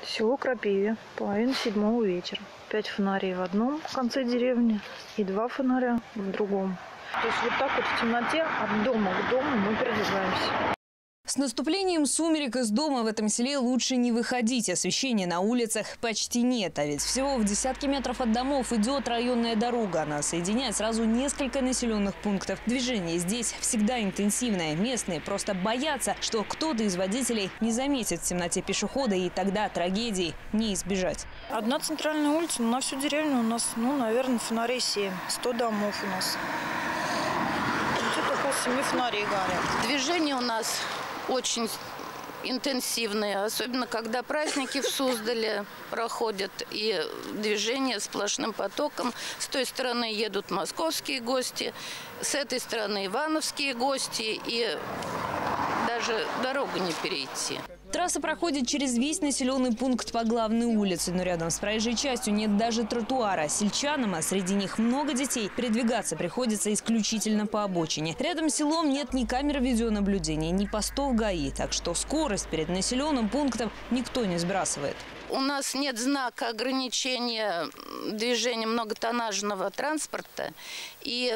Село Крапиве, 6:30 вечера. 5 фонарей в одном конце деревни и 2 фонаря в другом. То есть вот так вот в темноте от дома к дому мы передвигаемся. С наступлением сумерек из дома в этом селе лучше не выходить. Освещения на улицах почти нет. А ведь всего в десятки метров от домов идет районная дорога. Она соединяет сразу несколько населенных пунктов. Движение здесь всегда интенсивное. Местные просто боятся, что кто-то из водителей не заметит в темноте пешехода, и тогда трагедии не избежать. Одна центральная улица, на всю деревню у нас, наверное, фонарей 7. 100 домов у нас. Где-то около 7 фонарей горят. Движение у нас очень интенсивные, особенно когда праздники в Суздале проходят, и движение сплошным потоком. С той стороны едут московские гости, с этой стороны ивановские гости, и даже дорогу не перейти. Трасса проходит через весь населенный пункт по главной улице, но рядом с проезжей частью нет даже тротуара. Сельчанам, а среди них много детей, передвигаться приходится исключительно по обочине. Рядом с селом нет ни камер видеонаблюдения, ни постов ГАИ, так что скорость перед населенным пунктом никто не сбрасывает. У нас нет знака ограничения движения многотоннажного транспорта, и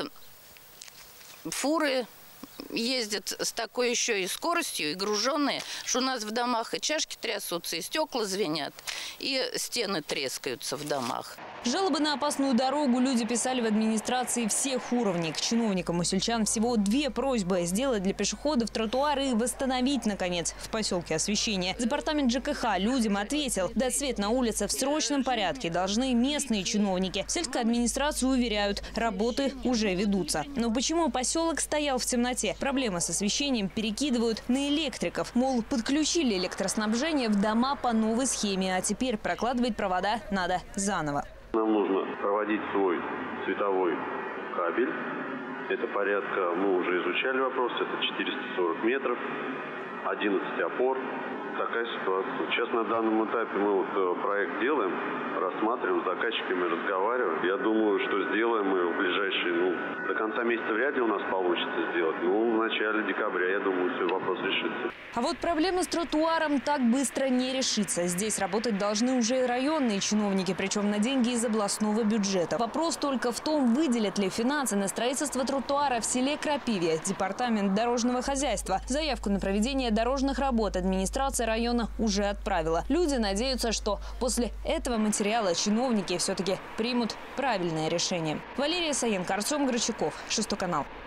фуры ездят с такой еще и скоростью, и груженные, что у нас в домах и чашки трясутся, и стекла звенят, и стены трескаются в домах. Жалобы на опасную дорогу люди писали в администрации всех уровней. К чиновникам у сельчан всего 2 просьбы: сделать для пешеходов тротуары и восстановить, наконец, в поселке освещение. Департамент ЖКХ людям ответил: дать свет на улице в срочном порядке должны местные чиновники. В сельской администрации уверяют, работы уже ведутся. Но почему поселок стоял в темноте? Проблемы с освещением перекидывают на электриков. Мол, подключили электроснабжение в дома по новой схеме, а теперь прокладывать провода надо заново. Нам нужно проводить свой световой кабель. Это порядка, мы уже изучали вопрос, это 440 метров, 11 опор. Такая ситуация. Сейчас на данном этапе мы проект делаем, рассматриваем, с заказчиками разговариваем. Я думаю, что сделаем мы в ближайшие, до конца месяца вряд ли у нас получится сделать. В начале декабря, я думаю, все, вопрос решится. А вот проблема с тротуаром так быстро не решится. Здесь работать должны уже районные чиновники, причем на деньги из областного бюджета. Вопрос только в том, выделят ли финансы на строительство тротуара в селе Крапиве департамент дорожного хозяйства. Заявку на проведение дорожных работ администрация района уже отправила. Люди надеются, что после этого материала чиновники все-таки примут правильное решение. Валерия Саенко, Артем Грачаков, 6 канал.